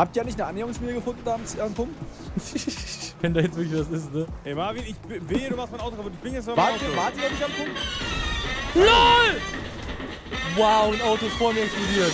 Habt ihr nicht eine Annäherungsmine gefunden da am Punkt? Wenn da jetzt wirklich was ist, ne? Ey Marvin, ich wehe, du machst mein Auto kaputt. Ich bin jetzt mal mein Auto. Wart ihr nicht am Punkt? LOL! Wow, ein Auto ist vor mir explodiert.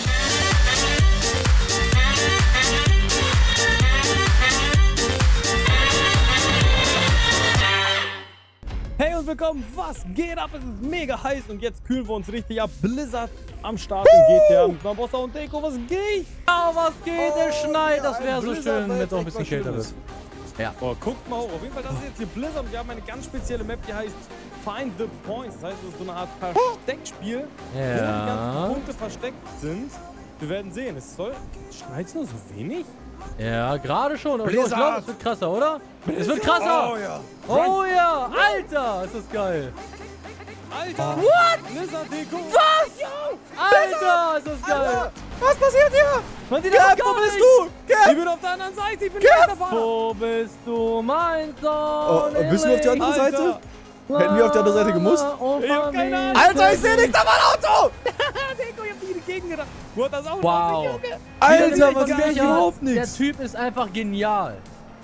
Hey und willkommen, was geht ab? Es ist mega heiß und jetzt kühlen wir uns richtig ab. Blizzard am Start in GTA mit Barbossa und Deko, was geht? Ja, was geht? Es schneit, das wäre so schön, wenn es auch ein bisschen kälter ist. Ja. Oh, guckt mal hoch. Auf jeden Fall, das ist jetzt hier Blizzard und wir haben eine ganz spezielle Map, die heißt Find the Points. Das heißt, es ist so eine Art Versteckspiel, wo die ganzen Punkte versteckt sind. Wir werden sehen, es soll... Schneit's nur so wenig? Ja, gerade schon. Aber ich glaube, es wird krasser, oder? Es wird krasser! Oh ja! Oh ja! Alter, ist das geil! Alter! What? Blizzard Deko! Was? Alter, ist das geil! Alter, was passiert hier? Man sieht das Wo gar bist nicht. du? Ich bin auf der anderen Seite, ich bin der Fahrer! Wo bist du, mein Sohn? Oh, bist du auf die andere Alter. Seite? Hätten wir auf die andere Seite gemusst? Ich hab keine Ahnung. Alter, ich seh nichts, da war ein Auto! Deko, ich hab die Gegend gedacht. Wo hat das Auto? Wow. Junge? Alter, was sehe sehe ich überhaupt Der nichts? Typ ist einfach genial.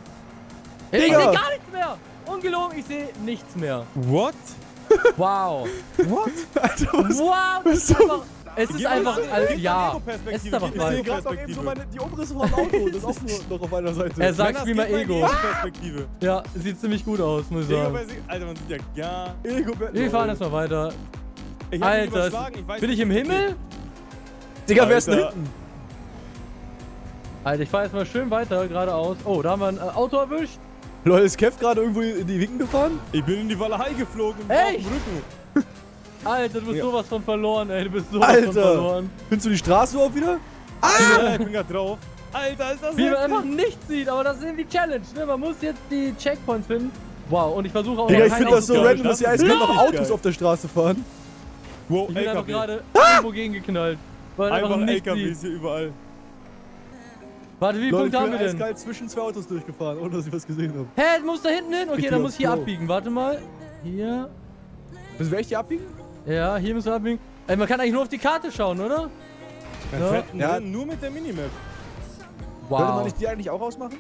Ich Digga. sehe gar nichts mehr. Ungelogen, ich sehe nichts mehr. What? Wow. What? Alter, was? Wow. Es ist einfach, ja. Es ist einfach Ich sehe geil. gerade noch eben so die Umrisse vom Auto. Das ist auch nur noch auf einer Seite. Er sagt, spiel mal Ego. Perspektive. Ja, sieht ziemlich gut aus, muss ich sagen. Alter, man sieht ja gar... Ego, Wir fahren erstmal weiter. Ich hab ihn Alter, überschlagen, ich weiß bin ich nicht, im Himmel? Digga, wer ist denn Alter. hinten? Alter, ich fahre jetzt mal schön weiter, geradeaus. Oh, da haben wir ein Auto erwischt. Leute, ist Kev gerade irgendwo in die Winken gefahren? Ich bin in die Walachei geflogen und Echt? auf dem Rücken. Alter, du bist Ja. sowas von verloren, ey. Du bist sowas von Alter! verloren. Findest du die Straße überhaupt wieder? Ja, ich bin grad drauf. Alter, ist das Wie man heftig. einfach nichts sieht, aber das ist eben die Challenge, ne? Man muss jetzt die Checkpoints finden. Wow, und ich versuche auch Digga, noch ich kein finde das so Auto zu random, dass die eiskalt noch Richtig Autos geil. auf der Straße fahren. Wow, Ich bin einfach LKW. gerade irgendwo gegengeknallt. Weil man Einfach einfach nichts LKWs sieht. hier überall. Warte, wie viele Leute, ich Punkte haben bin wir denn? eiskalt zwischen zwei Autos durchgefahren, ohne dass ich was gesehen habe. Hä, du musst da hinten hin? Okay, Ich dann bin muss ich hier auf Pro. abbiegen. Warte mal. Hier. Müssen wir echt hier abbiegen? Ja, hier müssen wir abbiegen. Ey, man kann eigentlich nur auf die Karte schauen, oder? Ja. Ja, nur mit der Minimap. Sollte man Wow. nicht die eigentlich auch ausmachen?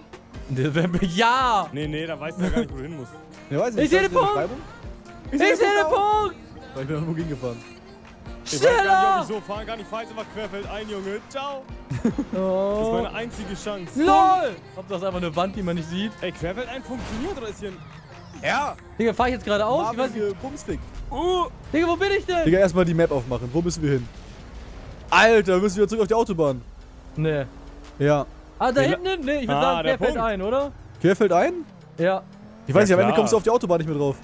Ja! Nee, da weißt du ja gar nicht, wo du hin musst. Ja, weiß Ich seh den das in der Punkt! Beschreibung? Ich sehe den Punkt! Ich bin irgendwo gegengefahren. Ich weiß gar nicht, ob Schneller! ich so fahren kann. Ich fahr jetzt einfach querfeld ein, Junge. Ciao. Das ist Oh. meine einzige Chance. LOL! Ob das einfach eine Wand, die man nicht sieht? Ey, querfeld ein funktioniert oder ist hier ein... Ja! Digga, fahr ich jetzt geradeaus? Ich weiß nicht. Bumsfick. Digga, wo bin ich denn? Digga, erstmal die Map aufmachen. Wo müssen wir hin? Alter, wir müssen wieder zurück auf die Autobahn. Nee. Ja. Ah, da hinten? Nee, ich würde sagen, der der fällt Punkt. ein, oder? Querfeld ein? Ja. Ich weiß nicht, am Ende klar. kommst du auf die Autobahn nicht mehr drauf.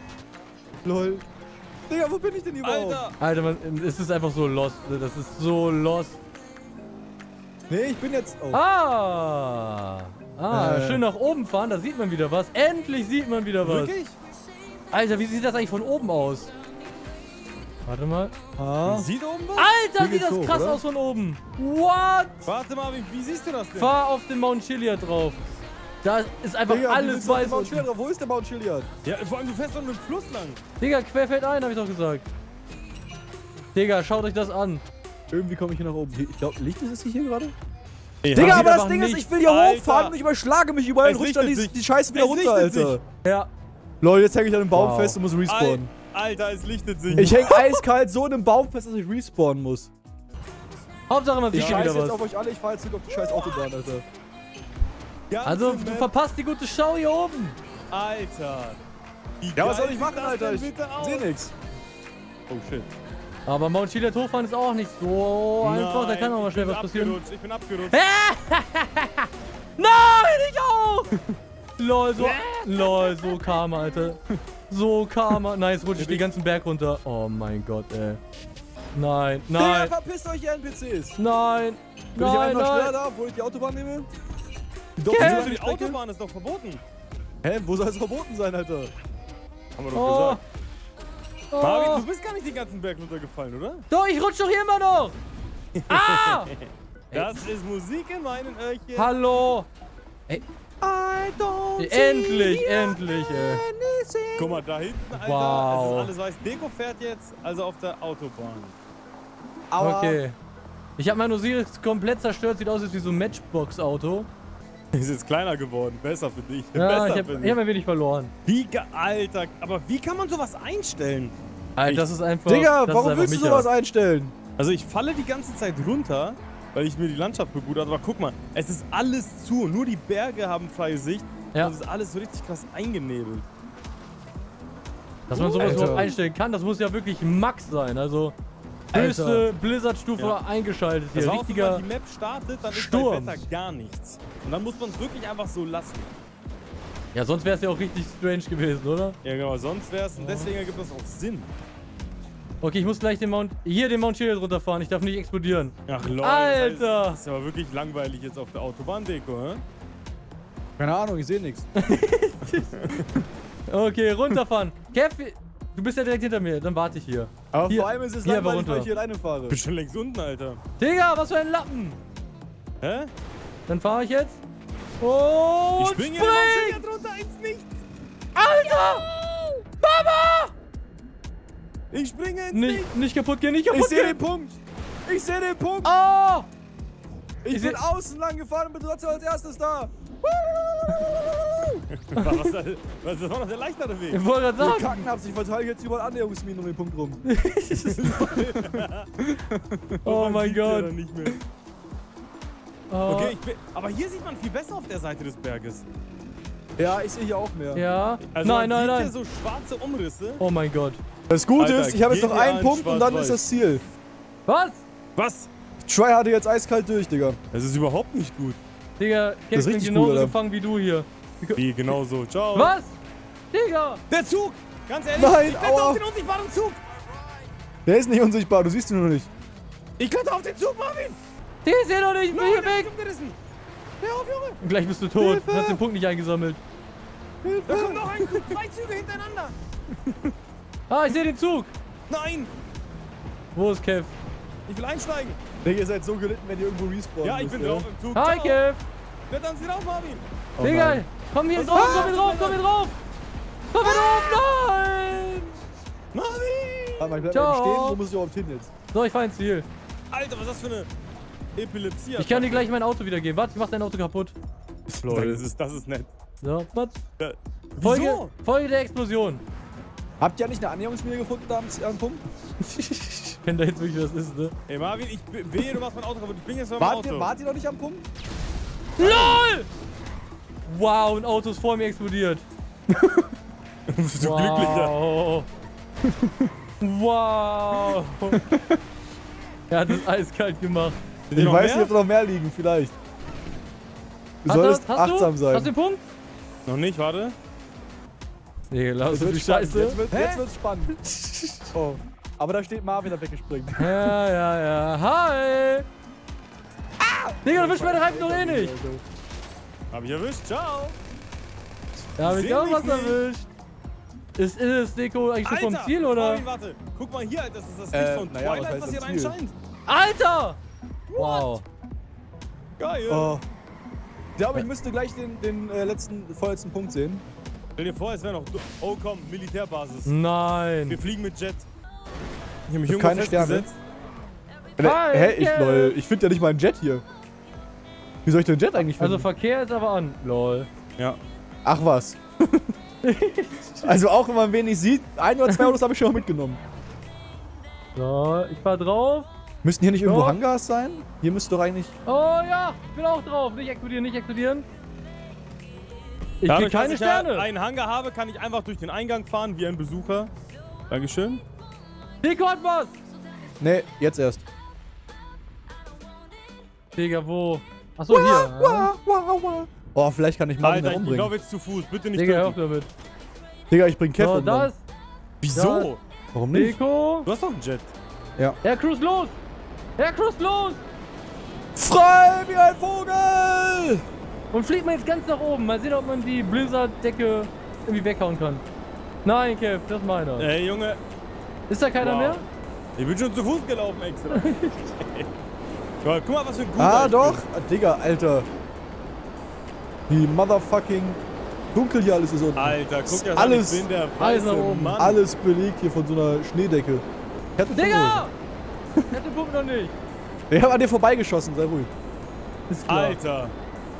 Lol. Digga, wo bin ich denn überhaupt? Alter. Alter, es ist einfach so lost. Ne? Das ist so lost. Nee, ich bin jetzt... Oh. Schön nach oben fahren, da sieht man wieder was. Endlich sieht man wieder was. Wirklich? Alter, wie sieht das eigentlich von oben aus? Warte mal. Ah. Sieht oben was? Alter, Hier sieht geht's das hoch, krass oder? aus von oben. What? Warte mal, wie siehst du das denn? Fahr auf den Mount Chiliad drauf. Da ist einfach Digga, alles weiß. Mount Chiliad. Wo ist der Mount Chiliad? Ja, vor allem du fährst doch mit dem Fluss lang. Digga, querfeld ein, hab ich doch gesagt. Digga, schaut euch das an. Irgendwie komme ich hier nach oben. Ich glaube, Licht ist es hier gerade? Ey, Digga, sieht aber das einfach Ding ist, nichts. ich will hier Alter. hochfahren und ich überschlage mich überall Es und rutscht dann lichtet die sich. Scheiße wieder Es runter, lichtet Alter. Ja. Leute, jetzt hänge ich an einem Baum Wow. fest und muss respawnen. Alter, es lichtet sich. Ich hänge eiskalt so in einem Baum fest, dass ich respawnen muss. Hauptsache man Ich sieht scheiße wieder jetzt was. auf euch alle, ich fahre jetzt zurück auf die scheiß Autobahn, Alter. Ganze Also, du Map. verpasst die gute Show hier oben. Alter. Wie Ja, was soll geil ich machen, sieht das Alter? denn Ich bitte aus? seh nix. Oh shit. Aber Mount Chiliad hochfahren ist auch nicht so einfach. Da kann auch mal schnell was passieren. Ich bin abgerutscht. Nein, ich auch! Lol, so Karma, Alter. So Karma. Nein, jetzt rutsche ich den ganzen Berg runter. Oh mein Gott, ey. Nein, Digga, nein, verpisst euch, ihr NPCs. nein, Bin ich nein, einfach schneller nein. da, obwohl ich die Autobahn nehme? Die Wieso doppelte die Strecke? Autobahn ist doch verboten. Hä, wo soll es verboten sein, Alter? Haben wir doch Oh. gesagt. Marvin, Oh. du bist gar nicht den ganzen Berg runtergefallen, oder? Doch, ich rutsche doch hier immer noch. Ah! Das ist Musik in meinen Öhrchen. Hallo. I don't Endlich, endlich, ey. Guck mal, da hinten, Alter, Wow. es ist alles weiß. Deko fährt jetzt also auf der Autobahn. Aua. Okay. Ich habe mein Osiris komplett zerstört, sieht aus wie so ein Matchbox-Auto. Ist jetzt kleiner geworden. Besser für dich. Ja, Besser ich hab ein wenig verloren. Alter, aber wie kann man sowas einstellen? Alter, das ist einfach. Digga, das warum ist willst du Micha. sowas einstellen? Also ich falle die ganze Zeit runter, weil ich mir die Landschaft begutachte. Aber guck mal, es ist alles zu. Nur die Berge haben freie Sicht. Ja. Und es ist alles so richtig krass eingenebelt. Dass man sowas Alter. überhaupt einstellen kann, das muss ja wirklich Max sein. Also höchste Blizzard-Stufe Ja. eingeschaltet Das hier. war auch so, wenn Richtiger. man die Map startet, dann ist Sturm. bei Wetter gar nichts. Und dann muss man es wirklich einfach so lassen. Ja, sonst wäre es ja auch richtig strange gewesen, oder? Ja genau, sonst wäre es, und deswegen ergibt das auch Sinn. Okay, ich muss gleich den Mount Shield runterfahren. Ich darf nicht explodieren. Ach lol, Alter! Das ist aber wirklich langweilig jetzt auf der Autobahn-Deko, hä? Keine Ahnung, ich sehe nichts. Okay, runterfahren. Kev, du bist ja direkt hinter mir. Dann warte ich hier. Aber Hier, vor allem ist es hier aber langweilig, weil runter. ich hier alleine fahre. Bist schon längst unten, Alter. Digga, was für ein Lappen. Hä? Dann fahre ich jetzt. Und Ich springe spring! drunter ins Nichts. Alter! Mama! Ich springe ins Nichts. Nicht kaputt gehen, nicht Ich kaputt sehe gehen. den Punkt! Ich sehe den Punkt! Oh! Ich bin außen lang gefahren und bin trotzdem als erstes da! Was, das war noch der leichtere Weg. Ich wollte gerade Ihr sagen. Kackenhaps, ich verteile jetzt überall Annäherungsminen um den Punkt rum. Oh Man mein sieht's ja Gott. dann nicht mehr. Oh. Okay, aber hier sieht man viel besser auf der Seite des Berges. Ja, ich sehe hier auch mehr. Ja. Also Nein, man nein, sieht nein. hier so schwarze Umrisse. Oh mein Gott. Das Gute Alter, ist, ich habe jetzt noch GTA einen in Punkt und dann Schwarz-Weiß. ist das Ziel. Was? Was? Ich try hatte jetzt eiskalt durch, Digga. Das ist überhaupt nicht gut. Digga, Das Kev ist bin richtig genauso gut, Alter. gefangen wie du hier. Wie, genau so. Ciao. Was? Digga! Der Zug! Ganz ehrlich, Nein, ich kletter aua. auf den unsichtbaren Zug! Der ist nicht unsichtbar, du siehst ihn nur nicht. Ich kletter auf den Zug, Marvin! Die ist ja noch nicht, ich bin hier weg! Abgerissen! Hör auf, Junge! Und gleich bist du tot. Du hast den Punkt nicht eingesammelt. Da kommt noch ein Zug, 2 Züge hintereinander! Ah, ich sehe den Zug. Nein! Wo ist Kev? Ich will einsteigen! Digga, ihr seid so gelitten, wenn ihr irgendwo respawnen Ja, ich müsst, bin drauf im Zug. Hi, Ciao. Kev. Klettern Sie drauf, Marvin! Oh Digga, nein. komm hier Was drauf, ist komm hier das? drauf, komm hier drauf! Komm hier drauf, nein! Marvin! Warte mal, ich bleib Ciao. eben stehen, wo muss ich überhaupt hin jetzt? So, ich fahr ins Ziel. Alter, was ist das für eine Epilepsie? Ich kann dir gleich mein Auto wiedergeben. Warte, ich mach dein Auto kaputt. Das ist nett. So, was? Ja. Folge, Folge der Explosion. Habt ihr nicht eine Annäherungsmine gefunden da am Punkt? Wenn da jetzt wirklich was ist, ne? Ey, Marvin, ich wehe, du machst mein Auto kaputt. Ich bin jetzt beim Auto. Wart ihr noch nicht am Punkt? LOL! Wow, ein Auto ist vor mir explodiert. Bist du glücklicher? Wow. Wow. Er hat es eiskalt gemacht. Sind die Ich noch weiß mehr? nicht, ob da noch mehr liegen, vielleicht. Du Hast solltest hast achtsam du? sein. Hast du den Punkt? Noch nicht, warte. Nee, lass Jetzt du die wird's spannend, Scheiße. jetzt wird's spannend. Oh. Aber da steht Marvin, der weggespringt. Ja, ja, ja. Hi! Digga, du wischst meine Reifen doch eh nicht. Hab ich erwischt. Ciao. Da hab ich Seh auch mich was nicht. erwischt. Ist das Deko eigentlich schon vom Ziel, oder? Marvin, warte. Guck mal hier, das ist das Licht von naja, was Twilight, heißt was hier am Ziel? reinscheint. Alter! Wow. Geil. Oh. Ich glaube, ich müsste gleich den vorletzten Punkt sehen. Stell dir vor, es wäre noch... Oh komm, Militärbasis. Nein. Wir fliegen mit Jet. Ich hab mich Und irgendwo keine Sterne? festgesetzt. Hi, Hä? Kev. Lol, ich finde ja nicht mal einen Jet hier. Wie soll ich den Jet eigentlich finden? Also Verkehr ist aber an. Lol. Ja. Ach was. Also auch wenn man wenig sieht, 1 oder 2 Autos habe ich schon mal mitgenommen. So, ich fahr drauf. Müssten hier nicht irgendwo Doch. Hangars sein? Hier müsste doch eigentlich... Oh ja, ich bin auch drauf. Nicht explodieren, nicht explodieren. Ich krieg Dadurch, keine dass ich ja Sterne. einen Hangar habe, kann ich einfach durch den Eingang fahren wie ein Besucher. Dankeschön. Deko hat was. Nee, jetzt erst. Digga, wo? Achso, hier. Oh, vielleicht kann ich Marvin Alter, da ich umbringen. laufe jetzt zu Fuß. Bitte nicht Digga, hör auf töten. damit. Digga, ich bring Kev So, um. das. Wieso? Warum nicht? Deko. Du hast doch einen Jet. Er cruise los. Er cruise los. Frei wie ein Vogel! Und fliegt mal jetzt ganz nach oben. Mal sehen, ob man die Blizzard-Decke irgendwie weghauen kann. Nein, Kev, das ist meiner. Ey, Junge. Ist da keiner Wow. mehr? Ich bin schon zu Fuß gelaufen extra. Gott, guck mal, was für ein guter Ah, ich doch. bin. Digga, Alter. Die motherfucking dunkel hier alles ist unten. Alter, guck ja, alles- ich bin der alles weiße nach oben. Mann. Alles belegt hier von so einer Schneedecke. Ich hatte Digga! Ich hab den Punkt noch nicht. Ich hab an dir vorbeigeschossen, sei ruhig. Ist klar. Alter.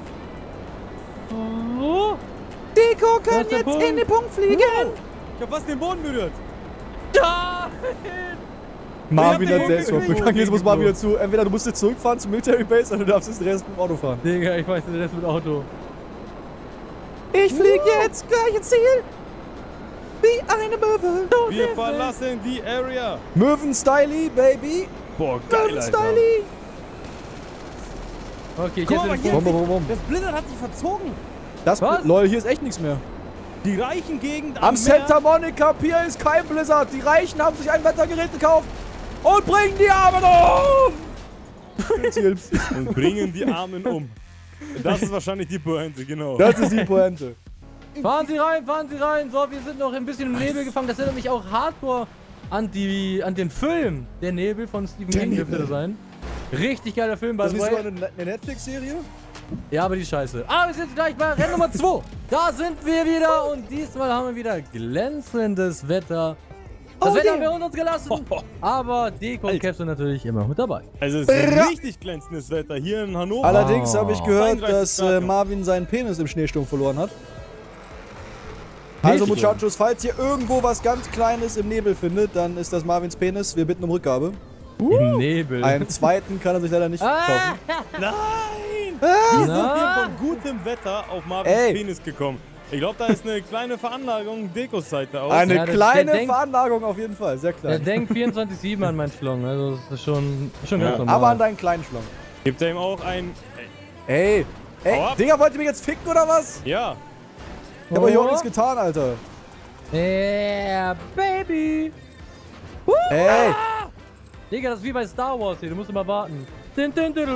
Oh. Deko kann jetzt jetzt in den Punkt fliegen. Ich hab fast den Boden berührt. Ja! Marvin Ich hab hat den selbst Punkt bekannt. Jetzt muss Marvin geflogen. wieder zu. Entweder du musst jetzt zurückfahren zum Military Base oder du darfst jetzt den Rest mit dem Auto fahren. Digga, ich weiß nicht, das mit Auto. Ich flieg jetzt gleich ins Ziel. Wie eine Möwe. Wir verlassen die Area. Möwen-Styly, Baby. Boah, geil, Alter. Möwen-Styly. Okay, ich Guck mal, hätte hier, den Punkt. Bum. das Blizzard hat sich verzogen. Das, Was? Leute, hier ist echt nichts mehr. Die reichen Gegend Am Meer. Santa Monica Pier ist kein Blizzard. Die Reichen haben sich ein Wettergerät gekauft und bringen die Armen um. Ziel. Und bringen die Armen um. Das ist wahrscheinlich die Pointe, genau. Das ist die Pointe. Fahren Sie rein, fahren Sie rein. So, wir sind noch ein bisschen im Nebel gefangen. Das erinnert mich auch hardcore an den Film. Der Nebel von Stephen King dürfte das sein. Richtig geiler Film, by Das the ist so way. eine Netflix-Serie? Ja, aber die ist scheiße. Aber wir sind gleich bei Rennen Nummer 2. Da sind wir wieder und diesmal haben wir wieder glänzendes Wetter. Das Wetter haben wir unter uns gelassen, aber Deko und Caps sind natürlich immer mit dabei. Also es ist richtig glänzendes Wetter hier in Hannover. Allerdings habe ich gehört, 32 dass Grad. Marvin seinen Penis im Schneesturm verloren hat. Also Nicht? Muchachos, falls ihr irgendwo was ganz Kleines im Nebel findet, dann ist das Marvins Penis. Wir bitten um Rückgabe. Im Nebel. Einen zweiten kann er sich leider nicht kaufen. Nein! Wie sind wir Na? von gutem Wetter auf Marvins Ey. Penis gekommen? Ich glaube, da ist eine kleine Veranlagung Dekos Seite aus. Eine Ja, der kleine denkt- Veranlagung auf jeden Fall, sehr Der klein. denkt 24/7 an meinen Schlong, also das ist schon ganz normal. Aber an deinen kleinen Schlong. Gibt er ihm auch ein... Ey, Hau ab. Digga, wollt ihr mich jetzt ficken oder was? Ja. Ich hab euch Oh. auch nichts getan, Alter. Yeah, Baby. Ey. Digga, das ist wie bei Star Wars hier, du musst immer warten. Oh.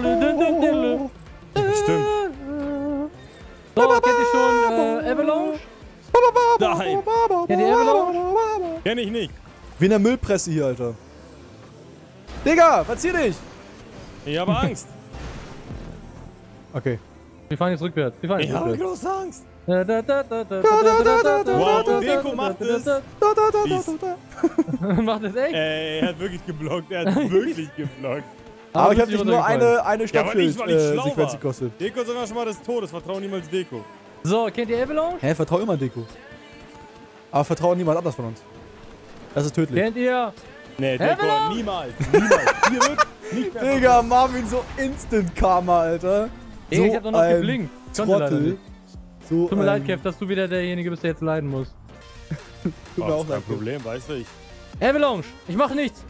Stimmt. So, kennt ihr schon Avalanche? Nein. Kennt ihr Avalanche? Kenn ich nicht. Wie in der Müllpresse hier, Alter. Digga, verzieh dich! Ich habe Angst. Okay. Wir fahren jetzt rückwärts. Wir fahren jetzt Ich habe rückwärts. große Angst. Wow, Deko macht es. Macht es echt? Er hat wirklich geblockt. Er hat wirklich geblockt. Aber ich hab bist dich du nur runtergefallen. eine Ja, aber nicht, weil ich schlau Stoppschild-Sequenz war. gekostet. Deko ist immer schon mal des Todes. Vertrau niemals Deko. So, kennt ihr Avalanche? Hä, vertrau immer Deko. Aber vertraue niemand anders von uns. Das ist tödlich. Kennt ihr? Nee, Deko, Avalanche? niemals. Niemals. Hier wird nicht mehr. Digga, Marvin, so Instant Karma, Alter. Ey, ich hab doch noch ein geblinkt. Ich konnte leider Trottel. nicht. So Tut mir leid, Kev, dass du wieder derjenige bist, der jetzt leiden muss. Tut mir Oh, auch ist kein leid. Problem, weißt du. Ich Avalanche, ich mache nichts.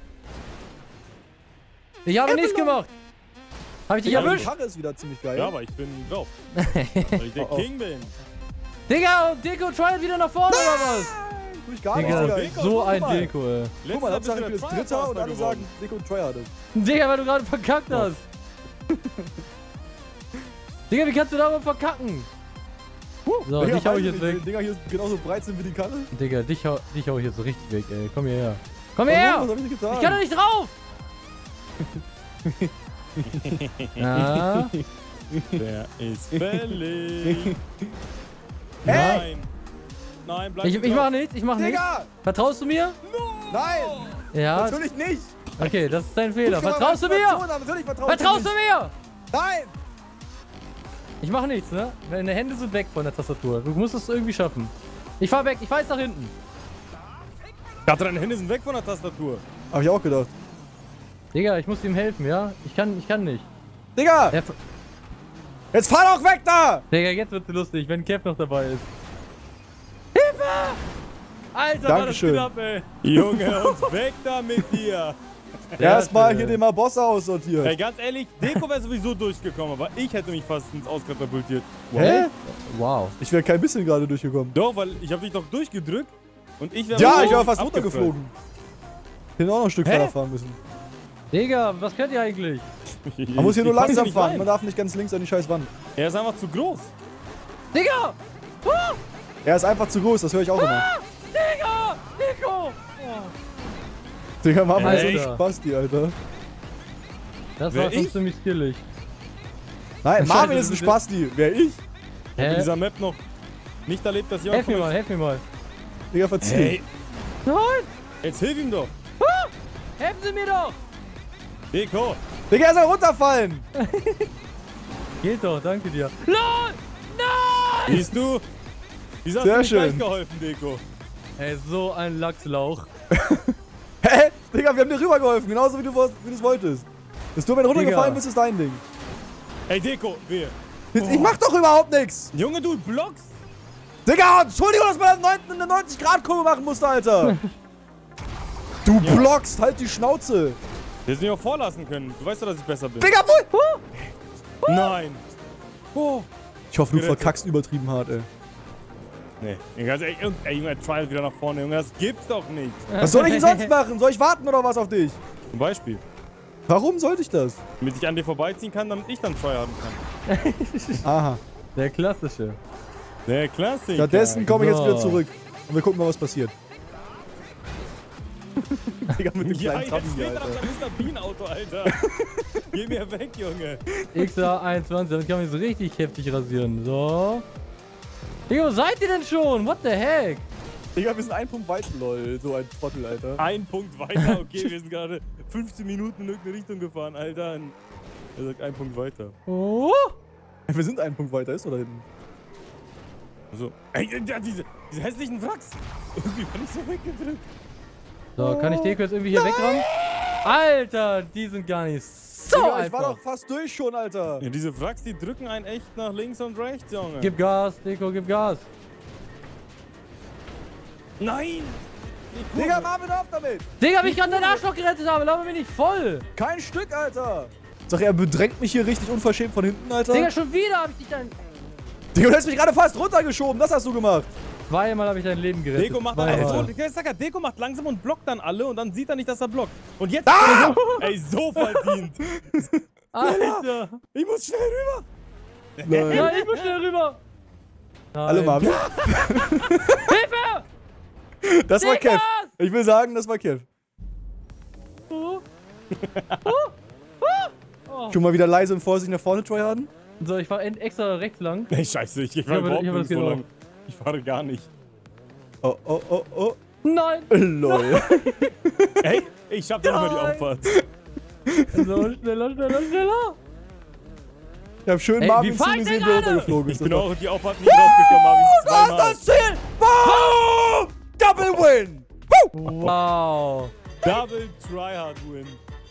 Ich habe nichts gemacht. Habe ich dich Digga, die erwischt? Karre ist wieder ziemlich geil. Ja, aber ich bin drauf. Weil ich der Oh, oh. King bin. Digga, und Deko tryt wieder nach vorne oder was? Tu ich gar nicht, Digga, Digga. Deko, so guck ein mal. Deko, ey. Guck mal, Hauptsache ich bin jetzt Dritter und alle sagen, Deko Tryhard. Digga, weil du gerade verkackt hast. Digga, wie kannst du da mal verkacken? So, Digga, dich hau ich weiß jetzt nicht, weg. Die Dinger hier genauso breit sind wie die Karre. Digga, dich hau ich jetzt so richtig weg, ey. Komm hierher. Komm Warum? her! Was hab ich denn getan? Ich kann da nicht drauf! Ja. Der ist fällig. Hey! Nein. Nein, bleib Ich mach nichts, ich mach nichts. Digga! Vertraust du mir? Nein! Ja. Natürlich nicht! Okay, das ist dein Fehler. Guck mal, Vertraust du meine mir? Situation an. Natürlich vertraust Vertraust du du mir? mir! Nein! Ich mach nichts, ne? Deine Hände sind weg von der Tastatur. Du musst es irgendwie schaffen. Ich fahr weg, ich fahr jetzt nach hinten. Ich dachte, deine Hände sind weg von der Tastatur. Hab ich auch gedacht. Digga, ich muss ihm helfen, ja? Ich kann nicht. Digga! Er, Jetzt fahr doch weg da! Digga, jetzt wird's lustig, wenn Kev noch dabei ist. Hilfe! Alter, Dankeschön. war das knapp, ey. Junge, und weg da mit dir. Erstmal schön. hier den Mabossa aussortiert. Ey, ganz ehrlich, Deko wäre sowieso durchgekommen, aber ich hätte mich fast ins Auskatapultiert. Wow. Hä? Wow. Ich wäre kein bisschen gerade durchgekommen. Doch, weil ich habe dich doch durchgedrückt und ich wäre Ja, ich wäre fast abgefallen. runtergeflogen. Hätte auch noch ein Stück Hä? weiter fahren müssen. Digga, was könnt ihr eigentlich? Man muss hier nur Ich pack langsam nicht fahren. rein. Man darf nicht ganz links an die scheiß Wand. Er ist einfach zu groß. Digga! Er ist einfach zu groß, das höre ich auch immer. Digga! Nico! Digga, Mama ist Alter. so ein Spasti, Alter. Das Wer, war schon ich? ziemlich skillig. Nein, Scheiße, Marvin ist ein bitte. Spasti. Wer ich? Ich habe in Hä? dieser Map noch nicht erlebt, dass jemand Helf mir von mal, euch... helf mir mal. Digga, verzieh. Hey, Nein! jetzt hilf ihm doch. Helfen Sie mir doch! Deko, Digga, er soll runterfallen. Geht doch, danke dir. Nein! Nein! Siehst du? Wieso hast Sehr du nicht schön. gleich geholfen, Deko? Ey, so ein Lachslauch. Hä? Digga, wir haben dir rübergeholfen, genauso wie du es wolltest. Bist du, wenn du runtergefallen bist, ist dein Ding. Ey, Deko, wehe. Jetzt, ich mach doch überhaupt nichts. Junge, du blockst. Digga, Entschuldigung, dass man eine 90-Grad-Kurve machen musste, Alter. Du blockst, halt die Schnauze. Wir hätten ihn auch vorlassen können. Du weißt doch, dass ich besser bin. Digga, wo? Nein. Oh. Ich hoffe, du Gerettet. verkackst übertrieben hart, ey. Nee. Ganz ehrlich, ey, Junge, Trial wieder nach vorne, Junge. Das gibt's doch nicht. Was soll ich denn sonst machen? Soll ich warten oder was auf dich? Zum Beispiel. Warum sollte ich das? Damit ich an dir vorbeiziehen kann, damit ich dann Try haben kann. Aha. Der klassische. Der Klassiker. Stattdessen komme ich jetzt So. wieder zurück. Und wir gucken mal, was passiert. Digga, mit dem Ja, kleinen jetzt Trabi hier, steht da Alter. das Mr. Bean Auto, Alter. Geh mir weg, Junge. XA21, dann kann man so richtig heftig rasieren. So. Digga, wo seid ihr denn schon? What the heck? Digga, wir sind ein Punkt weit, lol. So ein Trottel, Alter. Ein Punkt weiter, okay, wir sind gerade 15 Minuten in irgendeine Richtung gefahren, Alter. Er sagt ein Punkt weiter. Oh. Wir sind ein Punkt weiter, ist oder hinten? Also, ey, ja, diese hässlichen Wracks. Irgendwie war ich so weggedrückt. So, kann ich Deko jetzt irgendwie hier wegrammen? Alter, die sind gar nicht so Digga, ich einfach. war doch fast durch schon, Alter. Ja, diese Wracks, die drücken einen echt nach links und rechts, Junge. Gib Gas, Deko, gib Gas. Nein! Digga, Marvin, auf damit! Digga, wie ich gerade deinen Arschloch gerettet habe, lauf mir nicht voll. Kein Stück, Alter! Sag, er bedrängt mich hier richtig unverschämt von hinten, Alter. Digga, schon wieder hab ich dich dann... Digga, du hast mich gerade fast runtergeschoben, das hast du gemacht. Zweimal habe ich dein Leben gerettet. Deko macht dann Zweimal. Deko macht langsam und blockt dann alle und dann sieht er nicht, dass er blockt. Und jetzt... Ah! Ey, so verdient! Alter. Ich muss schnell rüber! Nein. Ja, ich muss schnell rüber. Nein. Hallo, Marvin. Hilfe! Das war Digga! Kev. Ich will sagen, das war Kev. Oh. Schon mal wieder leise und vorsichtig nach vorne tryharden. So, ich fahr extra rechts lang. Ey, scheiße, ich hab fahre überhaupt das nicht so genau. lang. Ich fahre gar nicht. Oh, oh, oh, oh. Nein. Lol. Ey, ich schaff doch immer die Nein. Auffahrt. So, schneller, schneller, schneller. Ich hab schön Ey, Marvin wie fahr ich zugesehen, denn der gerade? runtergeflogen Ich ist. bin auch in die Auffahrt nicht draufgekommen, aber ich Da ist zweimal. das Ziel! Boom! Double Win! Woo! Wow. Double Tryhard Win.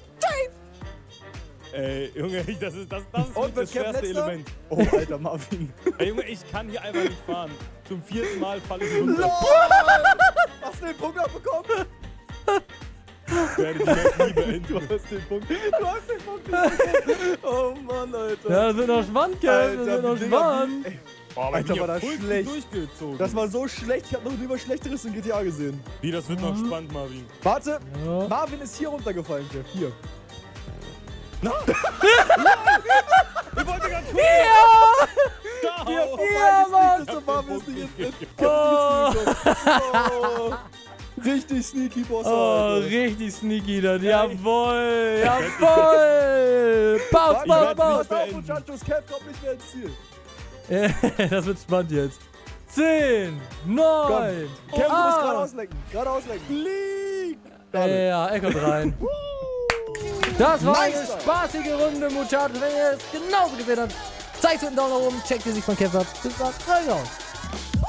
Ey, Junge, das ist Und das Kev schwerste letzter? Element. Oh, Alter, Marvin. Ey, Junge, ich kann hier einfach nicht fahren. Zum 4. Mal falle ich LOL! runter. Hast du den Punkt abbekommen? Ich werde die Map nie beenden. Du hast den Punkt. Du hast den Punkt abbekommen. Oh Mann, Alter. Ja, das wird noch spannend, Kev. Das wird noch Digga, spannend. ey, Boah, aber Alter, ich war hab das voll schlecht. durchgezogen. das war so schlecht. Ich hab noch lieber Schlechteres in GTA gesehen. Wie, das wird noch spannend, Marvin. Warte, Ja. Marvin ist hier runtergefallen, Kev. Hier. Ich wollte ganz kurz. Ja! Hier, Ja, Mann. Das ist Marvin ist nicht ins Oh. Oh. Richtig sneaky Boss, Oh, Alter. richtig sneaky dann. Jawoll, jawoll. Baut, baut, Pass baut. auf, Muchachos, Kev kommt nicht mehr ins Ziel. Das wird spannend jetzt. 10, 9, Kev, du musst 8. geradeaus lenken. Geradeaus lenken. Lieg! Schade. Ja, er kommt rein. Das war eine Nice. spaßige Runde, Muchachos. Wenn ihr es genauso gesehen habt, zeigt es mit einem Daumen nach oben, checkt die sich von Kev ab. Bis dann, rein raus.